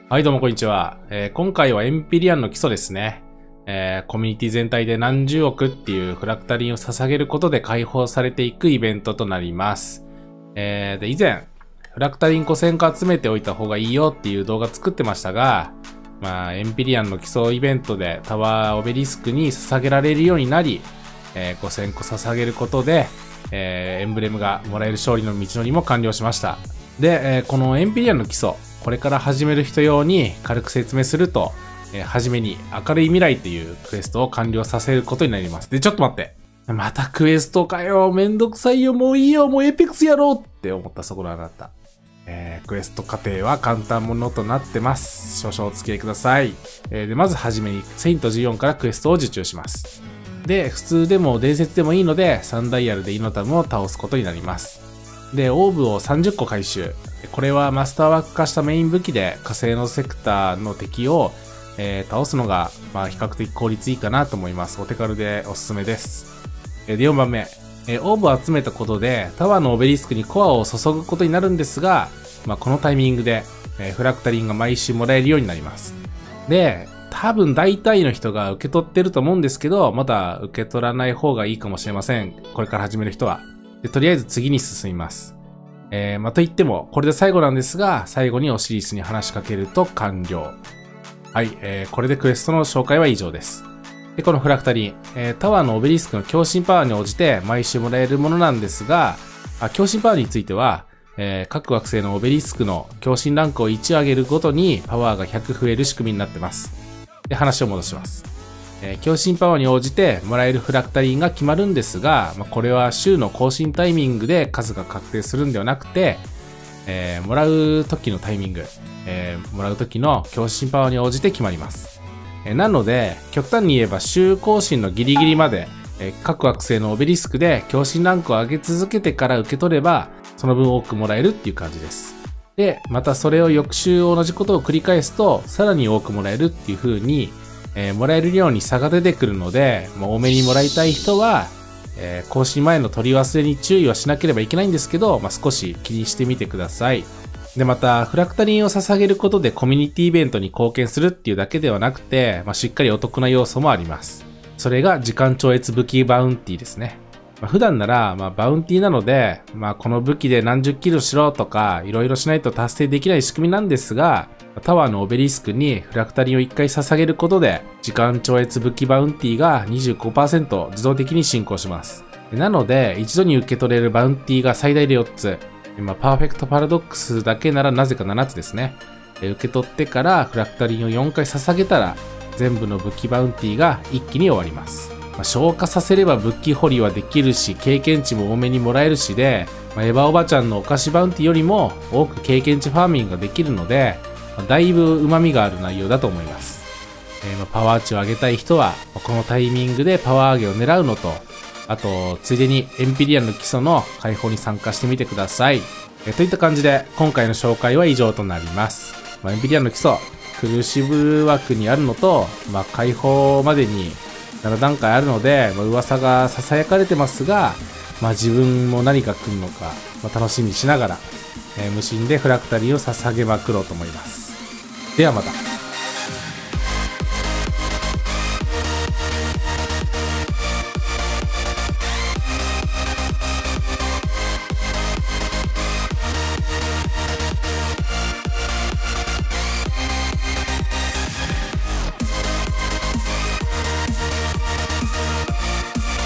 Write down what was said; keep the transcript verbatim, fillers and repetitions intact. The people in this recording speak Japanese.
はい、どうもこんにちは。えー今回はエンピリアンの基礎ですね。えーコミュニティ全体で何十億っていうフラクタリンを捧げることで解放されていくイベントとなります。えーで、以前、フラクタリンごせんこ集めておいた方がいいよっていう動画作ってましたが、まあ、エンピリアンの基礎イベントでタワーオベリスクに捧げられるようになり、えーごせんこ捧げることで、えーエンブレムがもらえる勝利の道のりも完了しました。で、えーこのエンピリアンの基礎、これから始める人用に軽く説明すると、えー、はじめに明るい未来っていうクエストを完了させることになります。で、ちょっと待って。またクエストかよ。めんどくさいよ。もういいよ。もうエイペックスやろうって思ったそこのあなた。えー、クエスト過程は簡単ものとなってます。少々お付き合いください。えー、で、まずはじめにセイントじゅうよんからクエストを受注します。で、普通でも伝説でもいいので、さんダイヤルでイノタムを倒すことになります。で、オーブをさんじゅっこ回収。これはマスターワーク化したメイン武器で火星のセクターの敵を、えー倒すのが、まあ、比較的効率いいかなと思います。お手軽でおすすめです。えーで、よんばんめ。えーオーブを集めたことでタワーのオベリスクにコアを注ぐことになるんですが、まあ、このタイミングで、えーフラクタリンが毎週もらえるようになります。で、多分大体の人が受け取ってると思うんですけど、まだ受け取らない方がいいかもしれません。これから始める人は。で、とりあえず次に進みます。えー、まあ、と言っても、これで最後なんですが、最後にオシリスに話しかけると完了。はい、えー、これでクエストの紹介は以上です。で、このフラクタリン、えー、タワーのオベリスクの強心パワーに応じて毎週もらえるものなんですが、あ強心パワーについては、えー、各惑星のオベリスクの強心ランクをいち上げるごとにパワーがひゃく増える仕組みになってます。で、話を戻します。えー強心パワーに応じてもらえるフラクタリンが決まるんですが、まあ、これは週の更新タイミングで数が確定するんではなくて、えーもらう時のタイミング、えーもらう時の強心パワーに応じて決まります。えーなので、極端に言えば週更新のギリギリまで、えー各惑星のオベリスクで強心ランクを上げ続けてから受け取れば、その分多くもらえるっていう感じです。で、またそれを翌週同じことを繰り返すと、さらに多くもらえるっていう風に、えーもらえる量に差が出てくるので、まあ、多めにもらいたい人は、えー更新前の取り忘れに注意はしなければいけないんですけど、まあ、少し気にしてみてください。で、また、フラクタリンを捧げることでコミュニティイベントに貢献するっていうだけではなくて、まあ、しっかりお得な要素もあります。それが時間超越武器バウンティですね。まあ、普段なら、まあ、バウンティなので、まあ、この武器で何十キロしろとか、いろいろしないと達成できない仕組みなんですが、タワーのオベリスクにフラクタリンをいっかい捧げることで、時間超越武器バウンティが にじゅうごパーセント 自動的に進行します。なので、一度に受け取れるバウンティが最大でよっつ。今、パーフェクトパラドックスだけならなぜかななつですね。受け取ってからフラクタリンをよんかい捧げたら、全部の武器バウンティが一気に終わります。まあ、消化させれば武器掘りはできるし、経験値も多めにもらえるしで、まあ、エヴァおばちゃんのお菓子バウンティよりも多く経験値ファーミングができるので、まあ、だいぶ旨味がある内容だと思います。えーまあ、パワー値を上げたい人は、このタイミングでパワー上げを狙うのと、あと、ついでにエンピリアンの基礎の解放に参加してみてください。えーといった感じで、今回の紹介は以上となります。まあ、エンピリアンの基礎、クルーシブ枠にあるのと、まあ、解放までにななだんかいあるので、まあ、噂が囁かれてますが、まあ、自分も何が来るのか、まあ、楽しみにしながら、えー無心でフラクタリンを捧げまくろうと思います。ではまた。